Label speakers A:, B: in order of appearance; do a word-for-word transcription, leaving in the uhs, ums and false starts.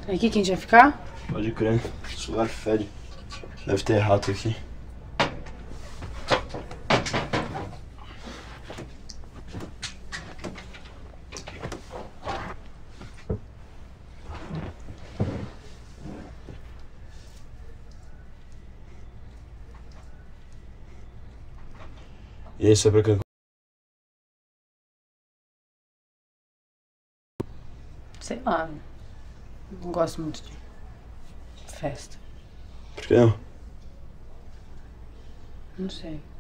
A: Aqui quem vai ficar?
B: Pode crer. Esse lugar fede. Deve ter rato aqui. E aí, sobre o que?
A: Sei lá. Não gosto muito de festa.
B: Por que não?
A: Não sei.